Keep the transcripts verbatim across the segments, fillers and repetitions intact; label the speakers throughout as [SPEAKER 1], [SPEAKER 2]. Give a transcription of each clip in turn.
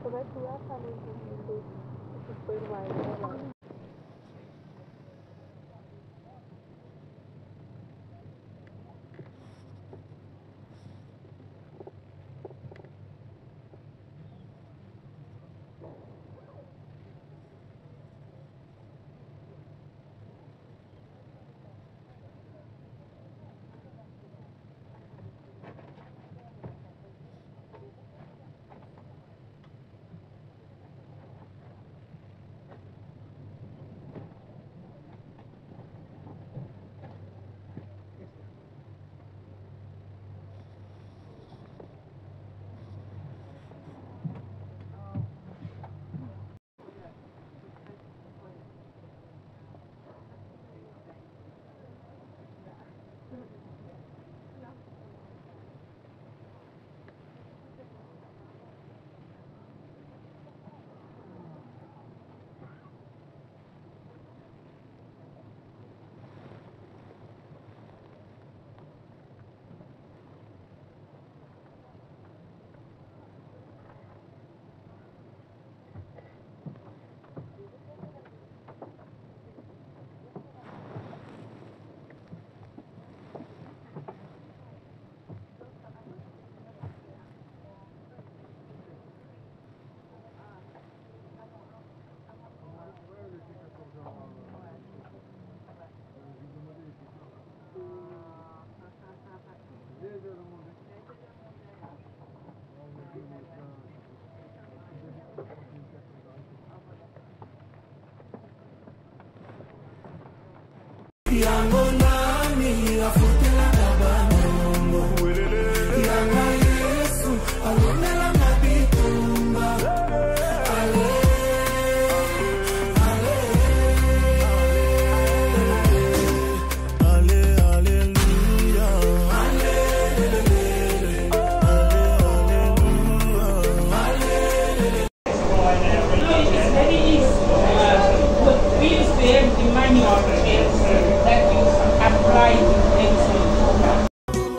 [SPEAKER 1] vai tirar a luz do que foi mais agora.
[SPEAKER 2] Yango nami afutela kabano Yanga Yesu alonela mabitumba Ale Ale Ale Alleluia Ale
[SPEAKER 3] It's very easy. But we use the money of the that you apply to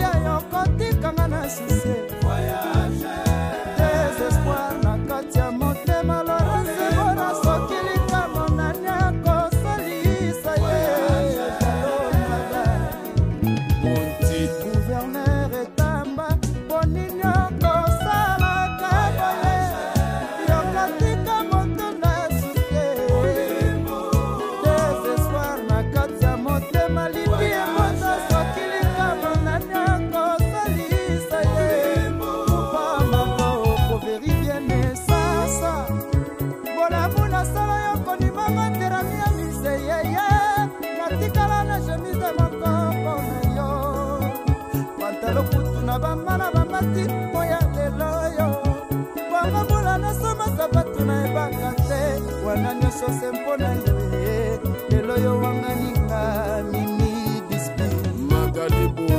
[SPEAKER 4] Bamana bamati moya leloyo Wanga mula na soma sabatu na ebakate Wana nyoso sempona yoye Leloyo wanga ninga mini display Magalibu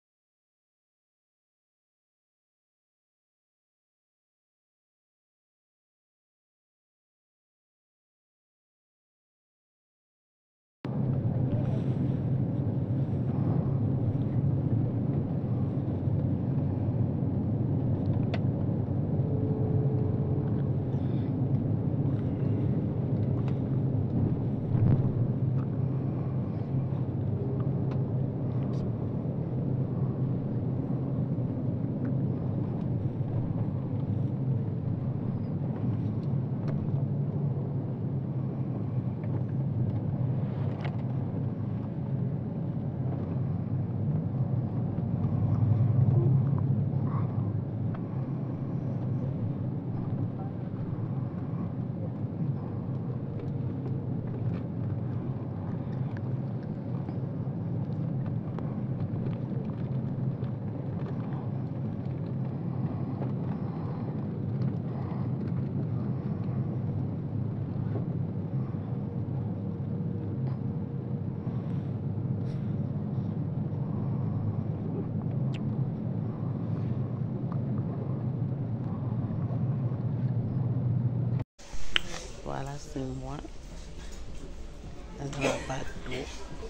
[SPEAKER 5] Voilà, c'est moi. Dans un bateau.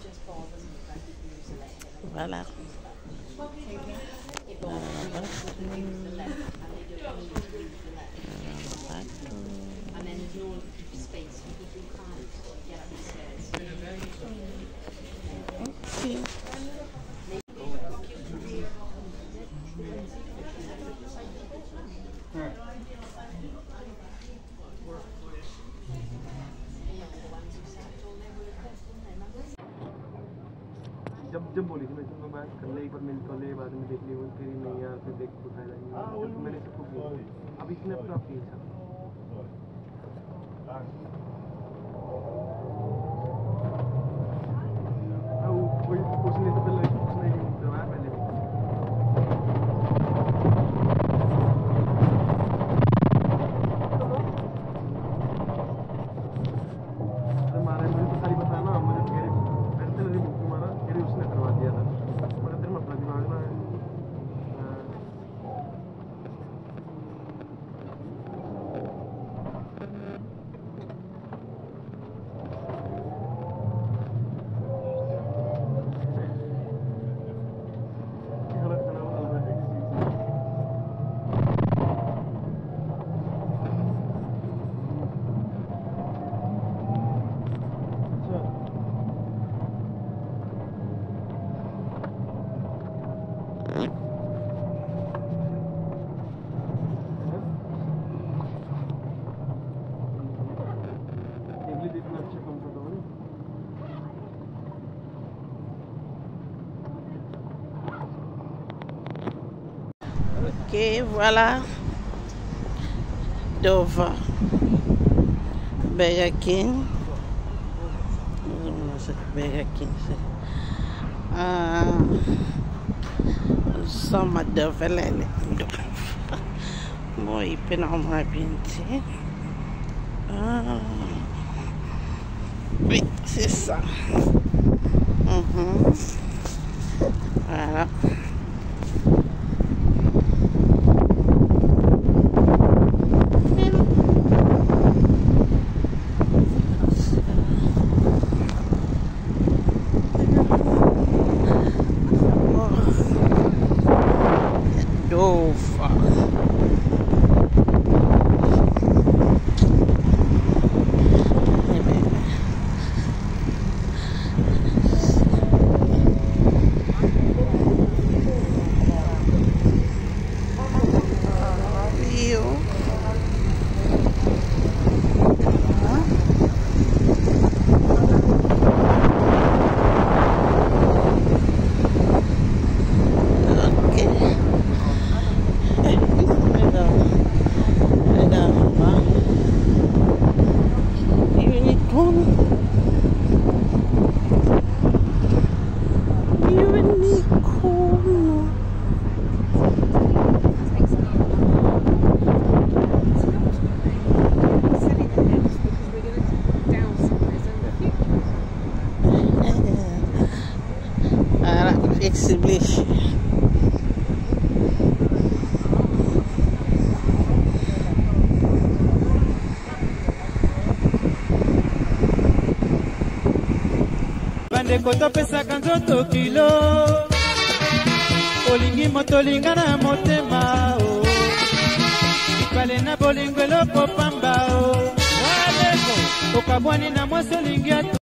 [SPEAKER 5] Voilà. Voilà la bateau. Voilà la bateau.
[SPEAKER 6] then there's no space for people who can't get up the stairs.
[SPEAKER 5] Okay.
[SPEAKER 7] जब जब बोली थी मैं तो मैं बात कर ले एक बार मिल तो ले बाद में देख ली वो तेरी नहीं यार फिर देख उठाया जाएंगे तो मैंने सबको बोला अब इसने अपना किया था कोई उसने तो पहले उसने करवाया पहले हमारे मुझे तो सारी बताना मुझे कह रहे पहले मेरी बुक मारा कह रही उसने करवा दिया था मगर तेरे में अपना दिमाग ना
[SPEAKER 5] Ok, voilà. Devant Burger King. Burger King. Ah, sama devant là. Bon, il peut normalement bien. Ah, oui, c'est ça. Mm-hmm. Voilà. Flexibility.
[SPEAKER 4] Bandeko topesaka nzoto kilo olingi moto lingana motema o ipale na bolingo eloko pamba o waleko okabwani na mwasi olingi atu